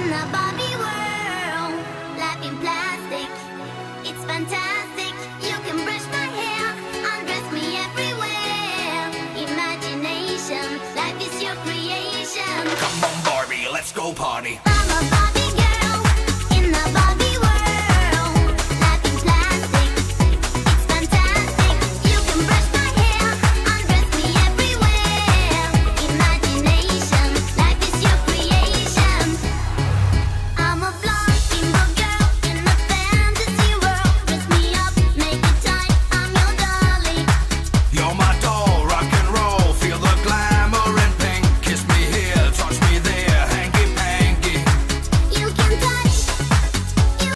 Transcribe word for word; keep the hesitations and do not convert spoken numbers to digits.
In a Barbie world, life in plastic, it's fantastic. You can brush my hair, undress me everywhere. Imagination, life is your creation. Come on, Barbie, let's go party.